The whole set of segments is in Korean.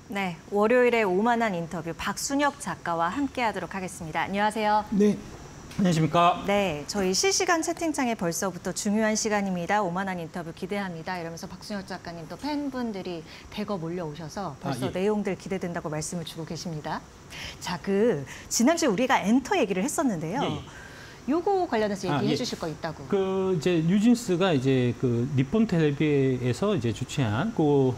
네, 월요일에 오만한 인터뷰 박순혁 작가와 함께하도록 하겠습니다. 안녕하세요. 네, 안녕하십니까. 네, 저희 실시간 채팅창에 벌써부터 중요한 시간입니다. 오만한 인터뷰 기대합니다. 이러면서 박순혁 작가님 또 팬분들이 대거 몰려오셔서 벌써 내용들 기대된다고 말씀을 주고 계십니다. 자, 지난주에 우리가 엔터 얘기를 했었는데요. 요거 관련해서 얘기해 주실 거 있다고. 이제 뉴진스가 이제 니폰 텔레비에서 이제 주최한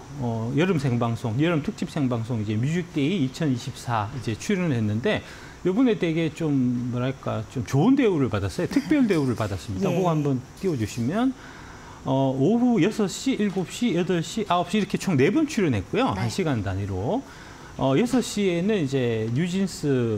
여름 생방송, 여름 특집 생방송 이제 뮤직데이 2024 이제 출연을 했는데 이번에 되게 좀 뭐랄까 좀 좋은 대우를 받았어요. 특별 대우를 받았습니다. 그거 한번 띄워주시면 오후 6시, 7시, 8시, 9시 이렇게 총 4번 출연했고요. 네. 1시간 단위로. 6시에는 이제 뉴진스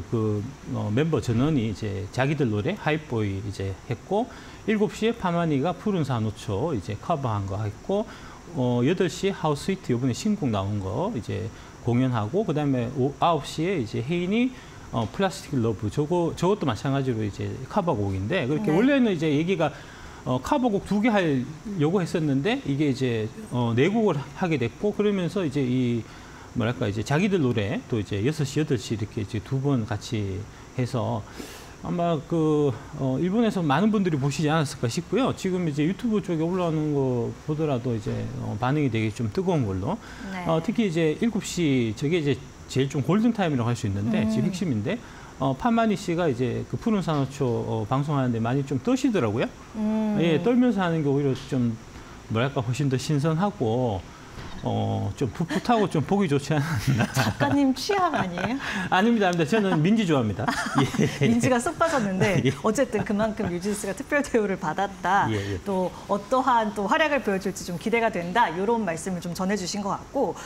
멤버 전원이 이제 자기들 노래 하이보이 이제 했고 7시에 파마니가 푸른 산호초 이제 커버한 거 했고 8시에 하우스 스위트 이번에 신곡 나온 거 이제 공연하고 그다음에 9시에 이제 혜인이 플라스틱 러브 저것도 마찬가지로 이제 커버곡인데 그렇게 원래는 이제 얘기가 커버곡 2개 하려고 했었는데 이게 이제 4곡을 하게 됐고 그러면서 이제 이제 자기들 노래 또 이제 6시, 8시 이렇게 이제 2번 같이 해서 아마 일본에서 많은 분들이 보시지 않았을까 싶고요. 지금 이제 유튜브 쪽에 올라오는 거 보더라도 이제 반응이 되게 좀 뜨거운 걸로. 네. 특히 이제 7시 저게 이제 제일 좀 골든 타임이라고 할 수 있는데 지금 핵심인데 파마니 씨가 이제 푸른 산호초 방송하는데 많이 좀 떠시더라고요. 예, 떨면서 하는 게 오히려 좀 뭐랄까 훨씬 더 신선하고 좀 풋풋하고 좀 보기 좋지 않았나. 작가님 취향 아니에요? 아닙니다. 저는 민지 좋아합니다. 예. 민지가 쏙 빠졌는데 예. 어쨌든 그만큼 뉴진스가 특별 대우를 받았다. 예. 또 어떠한 또 활약을 보여줄지 좀 기대가 된다. 이런 말씀을 좀 전해주신 것 같고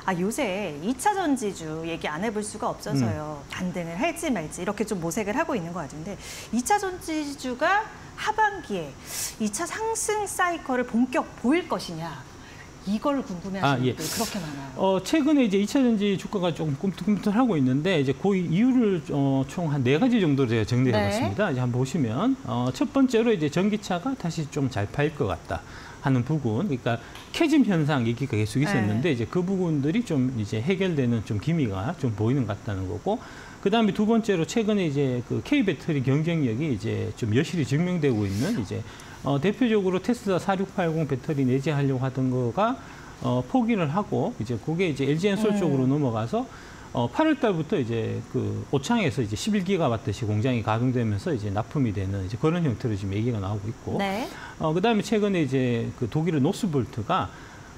요새 2차 전지주 얘기 안 해볼 수가 없어서요. 반등을 할지 말지 이렇게 좀 모색을 하고 있는 것 같은데 2차 전지주가 하반기에 2차 상승 사이클을 본격 보일 것이냐. 이걸 궁금해하시는 분들이 그렇게 많아요. 최근에 이제 2차 전지 주가가 조금 꿈틀꿈틀하고 있는데 이제 그 이유를 총 한 4가지 정도로 제가 정리해봤습니다. 이제 한번 보시면 첫 번째로 이제 전기차가 다시 좀 잘 팔릴 것 같다 하는 부분, 그러니까 캐즘 현상 얘기가 계속 있었는데 이제 그 부분들이 좀 이제 해결되는 좀 기미가 좀 보이는 것 같다는 거고. 그다음에 두 번째로 최근에 이제 K 배터리 경쟁력이 이제 좀 여실히 증명되고 있는 이제 대표적으로 테슬라 4680 배터리 내재하려고 하던 거가 포기를 하고 이제 그게 이제 LG엔솔 쪽으로 넘어가서 8월 달부터 이제 오창에서 이제 11기가와트시 공장이 가동되면서 이제 납품이 되는 이제 그런 형태로 지금 얘기가 나오고 있고. 네. 그다음에 최근에 이제 독일의 노스볼트가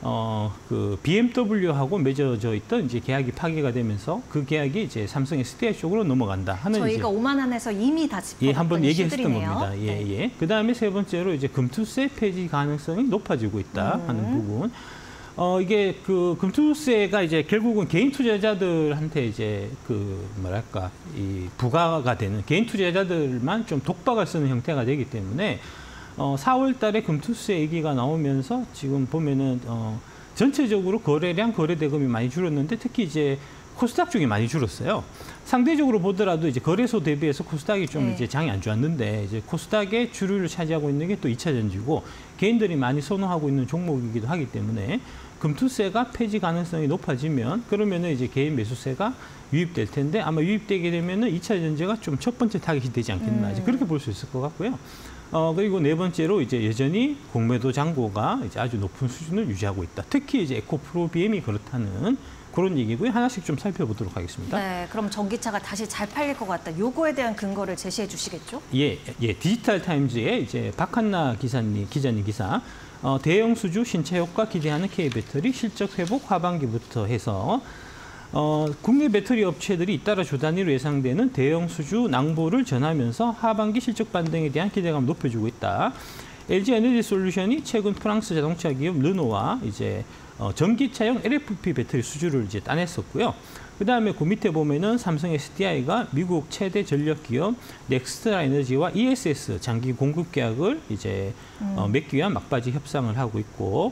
BMW하고 맺어져 있던 이제 계약이 파기가 되면서 그 계약이 이제 삼성 SDI 쪽으로 넘어간다 하는 저희가 오만한에서 이미 다 짚어봤던 한번 얘기했었던 겁니다. 네. 그다음에 세 번째로 이제 금투세 폐지 가능성이 높아지고 있다 하는 부분. 이게 금투세가 이제 결국은 개인 투자자들한테 이제 이 부과가 되는 개인 투자자들만 좀 독박을 쓰는 형태가 되기 때문에 4월 달에 금투세 얘기가 나오면서 지금 보면은 전체적으로 거래량, 거래대금이 많이 줄었는데 특히 이제 코스닥 쪽이 많이 줄었어요. 상대적으로 보더라도 이제 거래소 대비해서 코스닥이 좀 이제 장이 안 좋았는데 이제 코스닥의 주류를 차지하고 있는 게 또 2차 전지고 개인들이 많이 선호하고 있는 종목이기도 하기 때문에 금투세가 폐지 가능성이 높아지면 그러면은 이제 개인 매수세가 유입될 텐데 아마 유입되게 되면은 2차 전지가 좀 첫 번째 타깃이 되지 않겠나 이제 그렇게 볼 수 있을 것 같고요. 그리고 네 번째로 이제 여전히 공매도 잔고가 이제 아주 높은 수준을 유지하고 있다. 특히 이제 에코프로 BM이 그렇다는 그런 얘기고요. 하나씩 좀 살펴보도록 하겠습니다. 네, 그럼 전기차가 다시 잘 팔릴 것 같다. 요거에 대한 근거를 제시해 주시겠죠? 예. 디지털 타임즈의 이제 박한나 기자님 기사. 대형 수주 신차 효과 기대하는 K 배터리 실적 회복 하반기부터 해서 국내 배터리 업체들이 잇따라 주 단위로 예상되는 대형 수주 낭보를 전하면서 하반기 실적 반등에 대한 기대감을 높여주고 있다. LG 에너지 솔루션이 최근 프랑스 자동차 기업 르노와 이제 전기차용 LFP 배터리 수주를 이제 따냈었고요. 그다음에 그 밑에 보면은 삼성 SDI가 미국 최대 전력 기업 넥스트라 에너지와 ESS 장기 공급 계약을 이제 맺기 위한 막바지 협상을 하고 있고,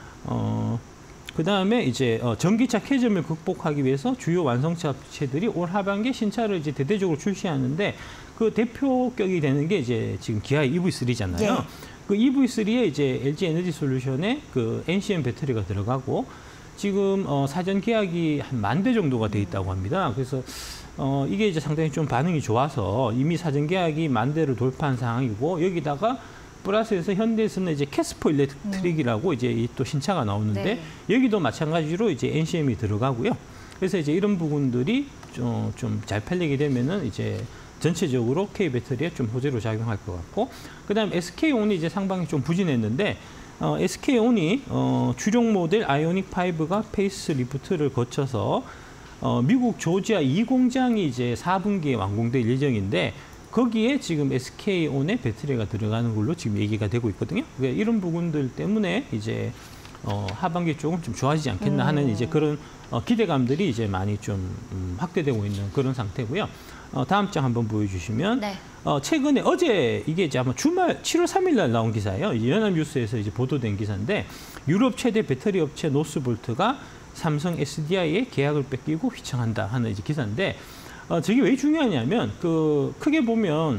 그다음에 이제 전기차 캐즘을 극복하기 위해서 주요 완성차 업체들이 올 하반기에 신차를 이제 대대적으로 출시하는데 그 대표격이 되는 게 이제 지금 기아의 EV3잖아요. 예. 그 EV3에 이제 LG 에너지 솔루션의 NCM 배터리가 들어가고 지금 사전 계약이 한 10,000대 정도가 돼 있다고 합니다. 그래서 이게 이제 상당히 좀 반응이 좋아서 이미 사전 계약이 10,000대를 돌파한 상황이고 여기다가 플러스에서 현대에서는 이제 캐스퍼 일렉트릭이라고 이제 또 신차가 나오는데 네. 여기도 마찬가지로 이제 NCM이 들어가고요. 그래서 이제 이런 부분들이 좀 잘 팔리게 되면은 이제 전체적으로 K 배터리에 좀 호재로 작용할 것 같고, 그다음 SK온이 이제 상반기 좀 부진했는데 SK온이 주력 모델 아이오닉 5가 페이스 리프트를 거쳐서 미국 조지아 2공장이 이제 4분기에 완공될 예정인데 거기에 지금 SK온의 배터리가 들어가는 걸로 지금 얘기가 되고 있거든요. 그러니까 이런 부분들 때문에 이제 하반기 조금 좀 좋아지지 않겠나 하는 이제 그런 기대감들이 이제 많이 좀 확대되고 있는 그런 상태고요. 다음 장 한번 보여주시면 네. 최근에 어제 이게 이제 아마 주말 7월 3일 날 나온 기사예요. 이제 연합뉴스에서 이제 보도된 기사인데 유럽 최대 배터리 업체 노스볼트가 삼성 SDI에 계약을 뺏기고 휘청한다 하는 이제 기사인데 저게 왜 중요하냐면 크게 보면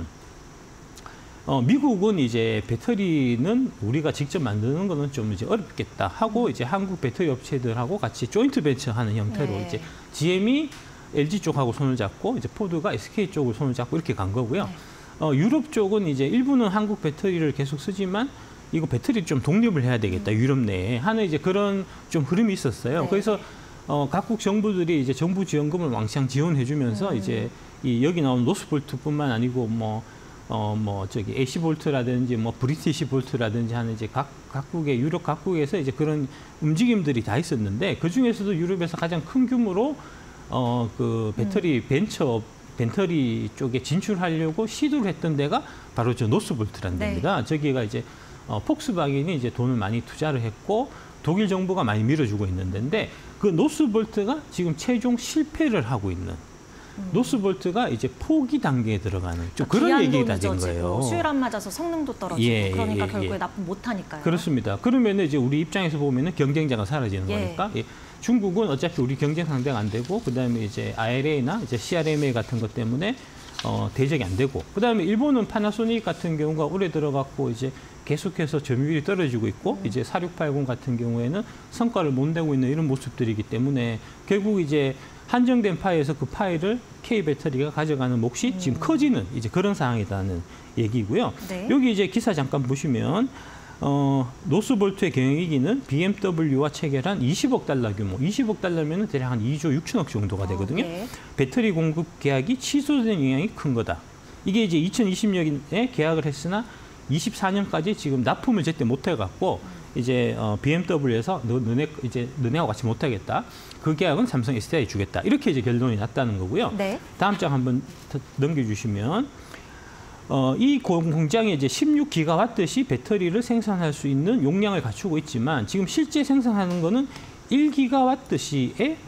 미국은 이제 배터리는 우리가 직접 만드는 거는 좀 이제 어렵겠다 하고 이제 한국 배터리 업체들하고 같이 조인트 벤처하는 형태로 네. 이제 GM이 LG 쪽하고 손을 잡고 이제 포드가 SK 쪽을 손을 잡고 이렇게 간 거고요. 네. 유럽 쪽은 이제 일부는 한국 배터리를 계속 쓰지만 이거 배터리 좀 독립을 해야 되겠다 유럽 내에 하는 이제 그런 좀 흐름이 있었어요. 네. 그래서 각국 정부들이 이제 정부 지원금을 왕창 지원해주면서 이제 여기 나온 노스볼트뿐만 아니고 저기 AC-볼트라든지 브리티시-볼트라든지 하는 이제 각국의 유럽 각국에서 이제 그런 움직임들이 다 있었는데 그 중에서도 유럽에서 가장 큰 규모로 그 배터리 쪽에 진출하려고 시도를 했던 데가 바로 저 노스볼트라는 네. 데입니다. 저기가 이제 폭스바겐이 이제 돈을 많이 투자를 했고 독일 정부가 많이 밀어주고 있는 데인데 그 노스볼트가 지금 최종 실패를 하고 있는. 노스볼트가 이제 포기 단계에 들어가는 좀 그런 얘기가 된 거예요. 수율 안 맞아서 성능도 떨어지고 그러니까 결국에 납품 못 하니까요. 그렇습니다. 그러면 이제 우리 입장에서 보면은 경쟁자가 사라지는 거니까 중국은 어차피 우리 경쟁 상대가 안 되고 그다음에 이제 IRA나 이제 CRMA 같은 것 때문에 대적이 안 되고 그다음에 일본은 파나소닉 같은 경우가 올해 들어갔고 이제 계속해서 점유율이 떨어지고 있고 이제 4680 같은 경우에는 성과를 못 내고 있는 이런 모습들이기 때문에 결국 이제 한정된 파이에서 그 파이를 K 배터리가 가져가는 몫이 지금 커지는 이제 그런 상황이라는 얘기고요. 네. 여기 이제 기사 잠깐 보시면 노스볼트의 경영이익은 BMW와 체결한 20억 달러 규모, 20억 달러면은 대략 한 2조 6천억 정도가 되거든요. 네. 배터리 공급 계약이 취소된 영향이 큰 거다. 이게 이제 2020년에 계약을 했으나 24년까지 지금 납품을 제때 못 해갖고 이제 BMW에서 너네하고 같이 못 하겠다. 그 계약은 삼성 SDI 주겠다. 이렇게 이제 결론이 났다는 거고요. 네. 다음 장 한번 더 넘겨주시면 이 공장에 이제 16기가와트시 배터리를 생산할 수 있는 용량을 갖추고 있지만 지금 실제 생산하는 거는 1기가와트시에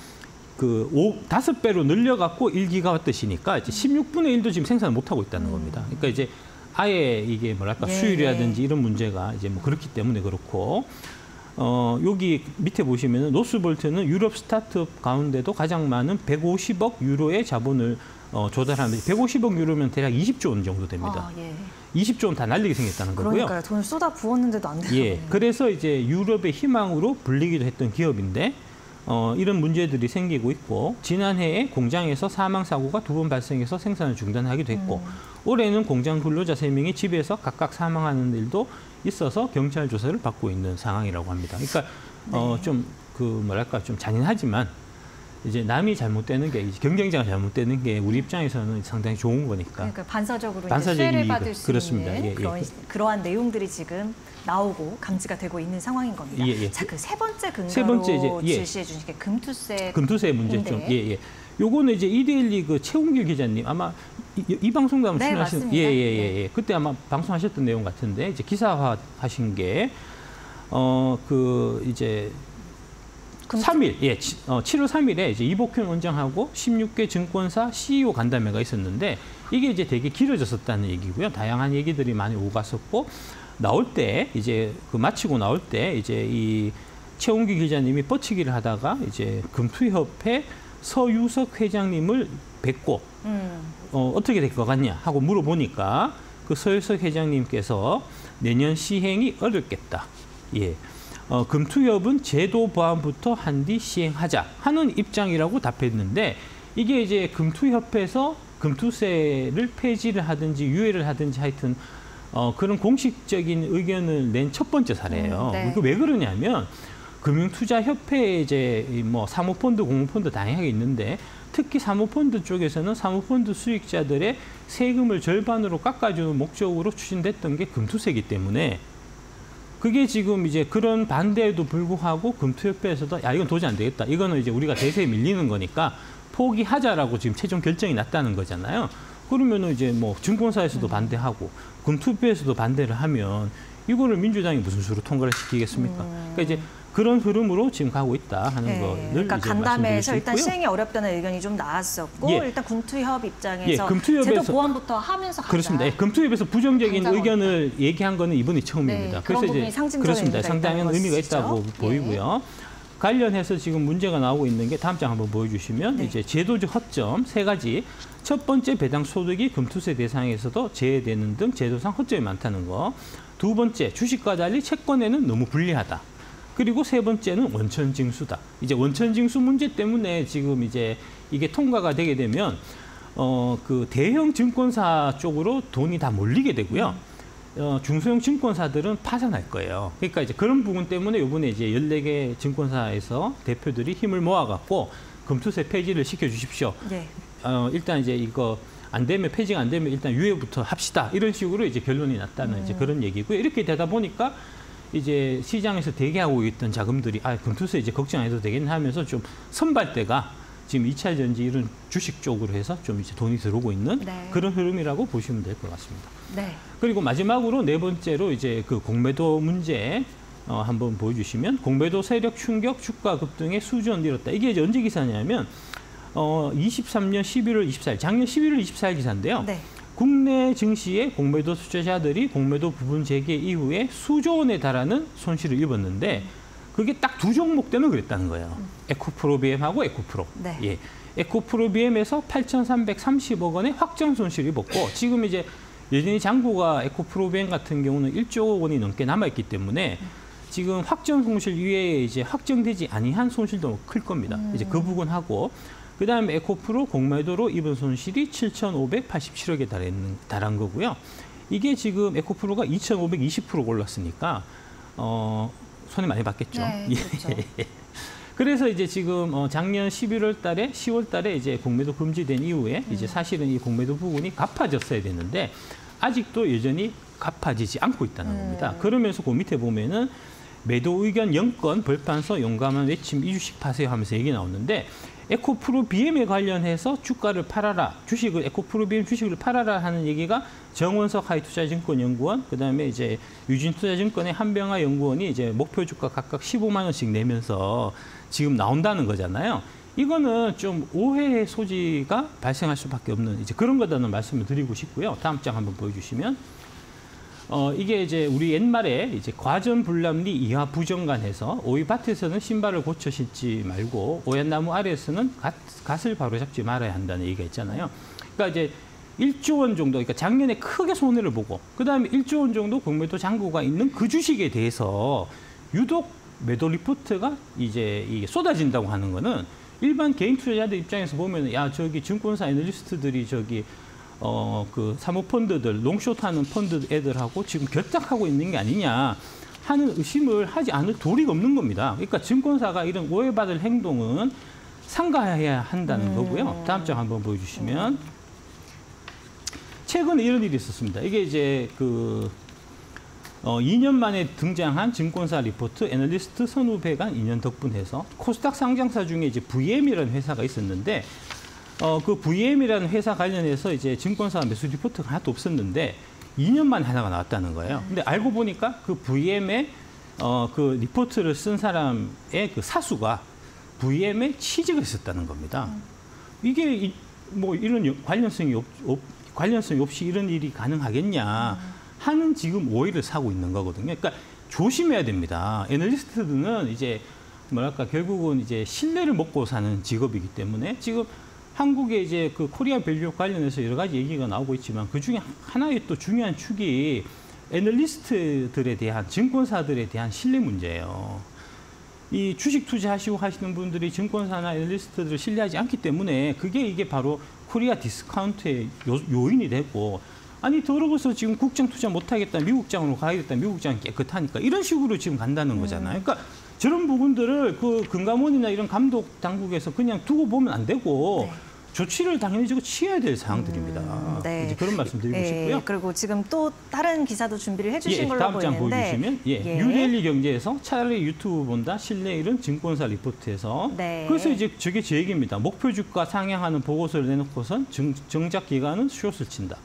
5배로 늘려갖고 1기가와트시니까 이제 16분의 1도 지금 생산을 못 하고 있다는 겁니다. 그러니까 이제 아예 이게 뭐랄까 수율이라든지 이런 문제가 이제 뭐 그렇기 때문에 그렇고 여기 밑에 보시면은 노스볼트는 유럽 스타트업 가운데도 가장 많은 150억 유로의 자본을 조달하는데 150억 유로면 대략 20조 원 정도 됩니다. 20조 원 다 날리게 생겼다는 거고요. 그러니까요. 돈을 쏟아 부었는데도 안 돼요. 예. 그래서 이제 유럽의 희망으로 불리기도 했던 기업인데 이런 문제들이 생기고 있고 지난해에 공장에서 사망 사고가 2번 발생해서 생산을 중단하기도 했고 올해는 공장 근로자 3명이 집에서 각각 사망하는 일도 있어서 경찰 조사를 받고 있는 상황이라고 합니다. 그러니까 좀 좀 잔인하지만 이제 남이 잘못되는 게 이제 경쟁자가 잘못되는 게 우리 입장에서는 상당히 좋은 거니까. 그러니까 반사적으로 반사적인 수혜를 이익을. 받을 수 그렇습니다. 있는 예, 예. 그러한 내용들이 지금 나오고 감지가 되고 있는 상황인 겁니다. 예, 예. 자, 그 세 번째 근거로 세 번째 이제, 제시해 주신 게 금투세. 금투세 문제점. 예. 요거는 이제 이데일리 그 최홍길 기자님 아마 이 방송도 한번 출연하신 맞습니다. 예. 그때 아마 방송하셨던 내용 같은데 이제 기사화 하신 게 이제 3일, 7월 3일에 이제 이복현 원장하고 16개 증권사 CEO 간담회가 있었는데 이게 이제 되게 길어졌었다는 얘기고요. 다양한 얘기들이 많이 오갔었고 나올 때 이제 마치고 나올 때 이제 이 최홍기 기자님이 뻗치기를 하다가 이제 금투협회 서유석 회장님을 뵙고 어떻게 될 것 같냐 하고 물어보니까 그 서유석 회장님께서 내년 시행이 어렵겠다. 예. 금투협은 제도 보완부터 한 뒤 시행하자 하는 입장이라고 답했는데 이게 이제 금투협에서 금투세를 폐지를 하든지 유예를 하든지 하여튼 그런 공식적인 의견을 낸 첫 번째 사례예요. 네. 이거 왜 그러냐면 금융투자협회에 이제 뭐 사모펀드, 공모펀드 다양하게 있는데 특히 사모펀드 쪽에서는 사모펀드 수익자들의 세금을 절반으로 깎아주는 목적으로 추진됐던 게 금투세이기 때문에 그게 지금 이제 그런 반대에도 불구하고 금투협회에서도 야 이건 도저히 안 되겠다. 이거는 이제 우리가 대세에 밀리는 거니까 포기하자라고 지금 최종 결정이 났다는 거잖아요. 그러면은 이제 뭐 증권사에서도 반대하고 금투협회에서도 반대를 하면 이거를 민주당이 무슨 수로 통과를 시키겠습니까? 그러니까 이제 그런 흐름으로 지금 가고 있다 하는 네. 거를 그러니까 이제 간담회에서 일단 있고요. 시행이 어렵다는 의견이 좀 나왔었고 예. 일단 금투협 입장에서 금투협에서 제도 보완부터 하면서 가자. 그렇습니다. 금투협에서 부정적인 당장 의견을 얘기한 거는 이번이 처음입니다. 네, 그런 부분이 상징적인 그렇습니다. 의미가 상당한 있다는 의미가 것이죠. 있다고 보이고요. 관련해서 지금 문제가 나오고 있는 게 다음 장 한번 보여주시면 네. 이제 제도적 허점 세 가지. 첫 번째 배당 소득이 금투세 대상에서도 제외되는 등 제도상 허점이 많다는 거. 두 번째 주식과 달리 채권에는 너무 불리하다. 그리고 세 번째는 원천징수다. 이제 원천징수 문제 때문에 지금 이제 이게 통과가 되게 되면 그 대형 증권사 쪽으로 돈이 다 몰리게 되고요. 중소형 증권사들은 파산할 거예요. 그러니까 이제 그런 부분 때문에 이번에 이제 14개 증권사에서 대표들이 힘을 모아갖고 금투세 폐지를 시켜주십시오. 네. 일단 이제 이거 안 되면 폐지가 안 되면 일단 유예부터 합시다. 이런 식으로 이제 결론이 났다는 이제 그런 얘기고요. 이렇게 되다 보니까 이제 시장에서 대기하고 있던 자금들이 금투세 이제 걱정 안 해도 되겠네 하면서 좀 선발대가 지금 2차 전지 이런 주식 쪽으로 해서 좀 이제 돈이 들어오고 있는 네. 그런 흐름이라고 보시면 될 것 같습니다. 네. 그리고 마지막으로 네 번째로 이제 그 공매도 문제 한번 보여주시면 공매도 세력 충격 주가 급등의 수준 늘었다. 이게 이제 언제 기사냐면 23년 11월 24일 작년 11월 24일 기사인데요. 네. 국내 증시의 공매도 투자자들이 공매도 부분 재개 이후에 수조 원에 달하는 손실을 입었는데 그게 딱 두 종목 때문에 그랬다는 거예요. 에코프로비엠하고 에코프로. 네. 예. 에코프로비엠에서 8,330억 원의 확정 손실을 입었고 지금 이제 여전히 잔고가 에코프로비엠 같은 경우는 1조 원이 넘게 남아있기 때문에 지금 확정 손실 이외에 이제 확정되지 아니한 손실도 클 겁니다. 이제 그 부분하고 그다음에 에코프로 공매도로 입은 손실이 7,587억에 달한 거고요. 이게 지금 에코프로가 2,520% 올랐으니까 손해 많이 봤겠죠. 네, 그렇죠. 그래서 이제 지금 작년 11월 달에 10월 달에 이제 공매도 금지된 이후에 이제 사실은 이 공매도 부분이 갚아졌어야 되는데 아직도 여전히 갚아지지 않고 있다는 겁니다. 그러면서 그 밑에 보면은 매도 의견 0건 벌판서 용감한 외침 2주씩 파세요 하면서 얘기 나오는데 에코프로 BM에 관련해서 주가를 팔아라. 에코프로 BM 주식을 팔아라 하는 얘기가 정원석 하이투자증권연구원, 그다음에 이제 유진투자증권의 한병화 연구원이 이제 목표 주가 각각 15만 원씩 내면서 지금 나온다는 거잖아요. 이거는 좀 오해의 소지가 발생할 수밖에 없는 이제 그런 거다는 말씀을 드리고 싶고요. 다음 장 한번 보여주시면. 이게 이제 우리 옛말에 이제 과전불람리 이하 부정간해서 오이밭에서는 신발을 고쳐 신지 말고 오얏나무 아래에서는 갓을 바로잡지 말아야 한다는 얘기가 있잖아요. 그러니까 이제 1조 원 정도, 그러니까 작년에 크게 손해를 보고 그다음에 1조 원 정도 공매도 잔고가 있는 그 주식에 대해서 유독 매도 리포트가 이제 이게 쏟아진다고 하는 거는 일반 개인 투자자들 입장에서 보면 야 저기 증권사 애널리스트들이 저기 그 사모펀드들, 롱숏하는 펀드 애들하고 지금 결탁하고 있는 게 아니냐 하는 의심을 하지 않을 도리가 없는 겁니다. 그러니까 증권사가 이런 오해받을 행동은 삼가해야 한다는 거고요. 다음 장 한번 보여주시면 최근에 이런 일이 있었습니다. 이게 이제 2년 만에 등장한 증권사 리포트 애널리스트 선후배간 2년 덕분해서 코스닥 상장사 중에 이제 VM이라는 회사가 있었는데 그 VM이라는 회사 관련해서 이제 증권사 매수 리포트가 하나도 없었는데 2년 만에 하나가 나왔다는 거예요. 근데 알고 보니까 그 VM의 그 리포트를 쓴 사람의 그 사수가 VM에 취직을 했었다는 겁니다. 이게 뭐 이런 관련성이 없이 이런 일이 가능하겠냐 하는 지금 오해를 사고 있는 거거든요. 그러니까 조심해야 됩니다. 애널리스트들은 이제 뭐랄까 결국은 이제 신뢰를 먹고 사는 직업이기 때문에 지금 한국의 이제 그 코리아 밸류 관련해서 여러 가지 얘기가 나오고 있지만 그 중에 하나의 또 중요한 축이 애널리스트들에 대한 증권사들에 대한 신뢰 문제예요. 이 주식 투자하시고 하시는 분들이 증권사나 애널리스트들을 신뢰하지 않기 때문에 이게 바로 코리아 디스카운트의 요인이 되고 아니 더러워서 지금 국장 투자 못하겠다 미국장으로 가야겠다 미국장이 깨끗하니까 이런 식으로 지금 간다는 거잖아요. 그러니까 저런 부분들을 그 금감원이나 이런 감독 당국에서 그냥 두고 보면 안 되고 네. 조치를 당연히 취해야 될 사항들입니다. 네. 이제 그런 말씀 드리고 싶고요. 그리고 지금 또 다른 기사도 준비를 해주신 걸로 다음 장 보이는데. 보여주시면 뉴데일리 경제에서 차라리 유튜브 본다 신뢰 잃은 증권사 리포트에서 네. 그래서 이제 저게 제 얘기입니다. 목표 주가 상향하는 보고서를 내놓고선 정작 기관은 숏을 친다.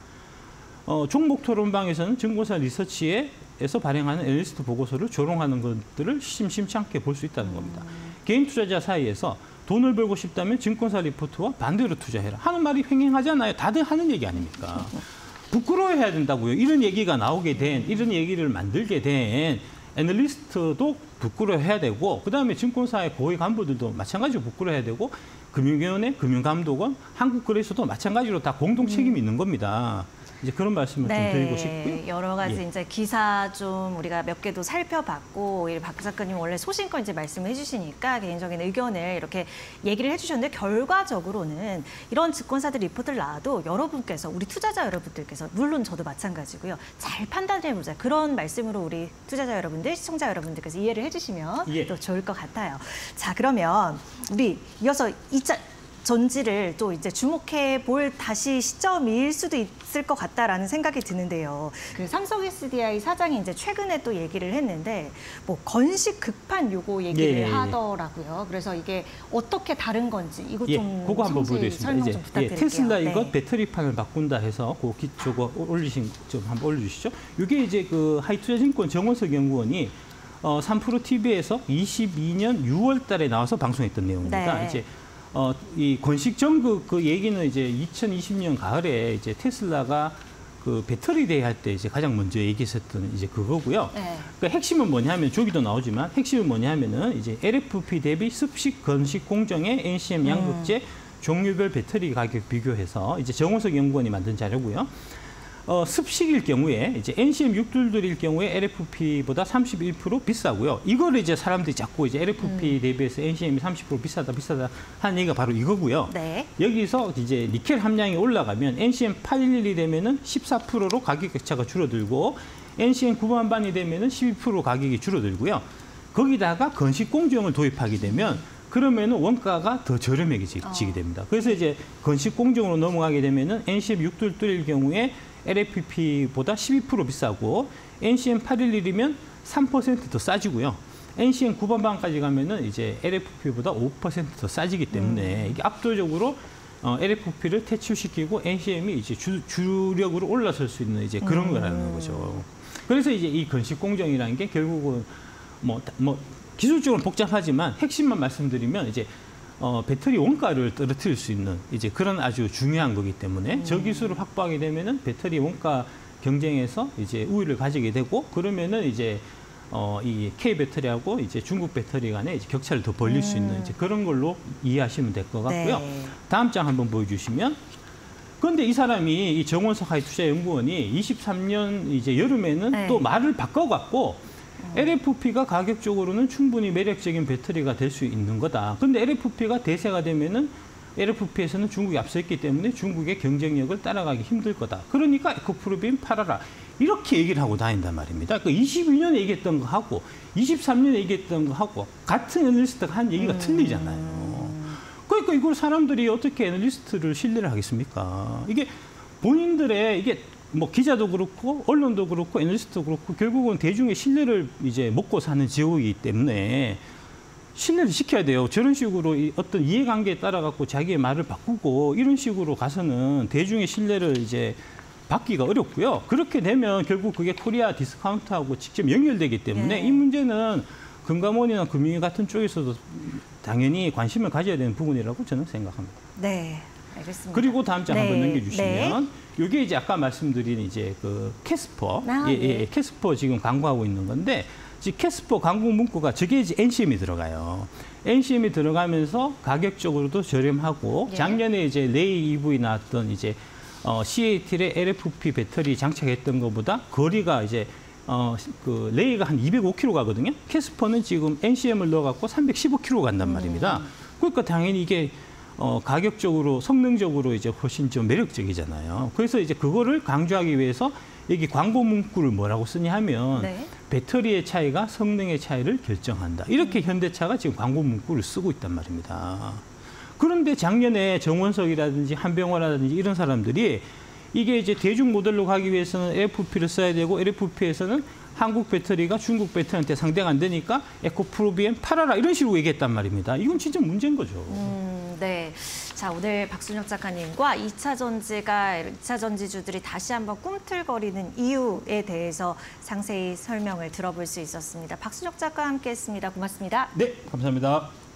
종목 토론방에서는 증권사 리서치에서 발행하는 애널리스트 보고서를 조롱하는 것들을 심심찮게 볼 수 있다는 겁니다. 개인 투자자 사이에서 돈을 벌고 싶다면 증권사 리포트와 반대로 투자해라 하는 말이 횡행하잖아요. 다들 하는 얘기 아닙니까? 부끄러워해야 된다고요. 이런 얘기가 나오게 된, 이런 얘기를 만들게 된 애널리스트도 부끄러워해야 되고 그다음에 증권사의 고위 간부들도 마찬가지로 부끄러워해야 되고 금융위원회, 금융감독원, 한국거래소도 마찬가지로 다 공동 책임이 있는 겁니다. 이제 그런 말씀을 좀 드리고 싶고요. 여러 가지 이제 기사 좀 우리가 몇 개도 살펴봤고 박 작가님 원래 소신껏 이제 말씀을 해주시니까 개인적인 의견을 이렇게 얘기를 해주셨는데 결과적으로는 이런 증권사들 리포트를 나와도 여러분께서 우리 투자자 여러분들께서 물론 저도 마찬가지고요. 잘 판단해보자 그런 말씀으로 우리 투자자 여러분들, 시청자 여러분들께서 이해를 해주시면 또 좋을 것 같아요. 자 그러면 우리 이어서 2차 전지를 또 이제 주목해 볼 다시 시점일 수도 있을 것 같다라는 생각이 드는데요. 그 삼성 SDI 사장이 이제 최근에 또 얘기를 했는데 뭐 건식 급판 요거 얘기를 하더라고요. 그래서 이게 어떻게 다른 건지 이거 좀 그거 한번 보겠습니다. 설명 좀 부탁드릴게요. 테슬라 이거 배터리판을 바꾼다 해서 저거 좀 한번 올려주시죠. 이게 이제 그 하이투자증권 정원석 연구원이 3프로 TV에서 22년 6월달에 나와서 방송했던 내용입니다. 이제 이 건식 정국 그 얘기는 이제 2020년 가을에 이제 테슬라가 그 배터리 대회 할 때 이제 가장 먼저 얘기했었던 이제 그거고요. 그러니까 핵심은 뭐냐면 조기도 나오지만 핵심은 뭐냐면은 이제 LFP 대비 습식 건식 공정의 NCM 양극재 종류별 배터리 가격 비교해서 이제 정호석 연구원이 만든 자료고요. 습식일 경우에 이제 NCM 6둘들일 경우에 LFP보다 31% 비싸고요. 이거를 이제 사람들이 자꾸 이제 LFP 대비해서 NCM이 30% 비싸다 하는 얘기가 바로 이거고요. 여기서 이제 니켈 함량이 올라가면 NCM 811이 되면은 14%로 가격 격차가 줄어들고 NCM 9만반이 되면은 12% 가격이 줄어들고요. 거기다가 건식 공정을 도입하게 되면 그러면은 원가가 더 저렴해지게 됩니다. 그래서 이제 건식 공정으로 넘어가게 되면은 NCM 6둘일 경우에 LFP보다 12% 비싸고 NCM 811이면 3% 더 싸지고요. NCM 9반반까지 가면은 이제 LFP보다 5% 더 싸지기 때문에 이게 압도적으로 LFP를 퇴출시키고 NCM이 이제 주력으로 올라설 수 있는 이제 그런 거라는 거죠. 그래서 이제 이 건식 공정이라는 게 결국은 뭐 기술적으로 복잡하지만 핵심만 말씀드리면 이제 배터리 원가를 떨어뜨릴 수 있는 이제 그런 아주 중요한 거기 때문에 저 기술을 확보하게 되면은 배터리 원가 경쟁에서 이제 우위를 가지게 되고 그러면은 이제 이 K 배터리하고 이제 중국 배터리 간의 이제 격차를 더 벌릴 수 있는 이제 그런 걸로 이해하시면 될 것 같고요. 다음 장 한번 보여주시면. 그런데 이 사람이 이 정원석 하이투자연구원이 23년 이제 여름에는 또 말을 바꿔갖고. LFP가 가격적으로는 충분히 매력적인 배터리가 될 수 있는 거다. 근데 LFP가 대세가 되면은 LFP에서는 중국이 앞서 있기 때문에 중국의 경쟁력을 따라가기 힘들 거다. 그러니까 에코프로빈 팔아라. 이렇게 얘기를 하고 다닌단 말입니다. 그러니까 22년에 얘기했던 거 하고 23년에 얘기했던 거 하고 같은 애널리스트가 한 얘기가 틀리잖아요. 그러니까 이걸 사람들이 어떻게 애널리스트를 신뢰를 하겠습니까? 이게 본인들의 이게 뭐 기자도 그렇고 언론도 그렇고 애널리스트도 그렇고 결국은 대중의 신뢰를 이제 먹고 사는 지역이기 때문에 신뢰를 시켜야 돼요. 저런 식으로 어떤 이해관계에 따라 갖고 자기의 말을 바꾸고 이런 식으로 가서는 대중의 신뢰를 이제 받기가 어렵고요. 그렇게 되면 결국 그게 코리아 디스카운트하고 직접 연결되기 때문에 이 문제는 금감원이나 금융위 같은 쪽에서도 당연히 관심을 가져야 되는 부분이라고 저는 생각합니다. 네. 알겠습니다. 그리고 다음 장 한번 넘겨주시면 이게 이제 아까 말씀드린 이제 그 캐스퍼, 캐스퍼 지금 광고하고 있는 건데 지금 캐스퍼 광고 문구가 저게 이제 NCM이 들어가요. NCM이 들어가면서 가격적으로도 저렴하고 작년에 이제 레이 EV 나왔던 이제 CATL의 LFP 배터리 장착했던 것보다 거리가 이제 그 레이가 한 205km 가거든요. 캐스퍼는 지금 NCM을 넣어갖고 315km 간단 말입니다. 그러니까 당연히 이게 가격적으로, 성능적으로 이제 훨씬 좀 매력적이잖아요. 그래서 이제 그거를 강조하기 위해서 여기 광고 문구를 뭐라고 쓰냐 하면 네. 배터리의 차이가 성능의 차이를 결정한다. 이렇게 현대차가 지금 광고 문구를 쓰고 있단 말입니다. 그런데 작년에 정원석이라든지 한병화라든지 이런 사람들이 이게 이제 대중 모델로 가기 위해서는 LFP를 써야 되고 LFP에서는 한국 배터리가 중국 배터리한테 상대가 안 되니까 에코프로비엔 팔아라 이런 식으로 얘기했단 말입니다. 이건 진짜 문제인 거죠. 네. 자, 오늘 박순혁 작가님과 2차 전지주들이 다시 한번 꿈틀거리는 이유에 대해서 상세히 설명을 들어볼 수 있었습니다. 박순혁 작가와 함께했습니다. 고맙습니다. 네, 감사합니다.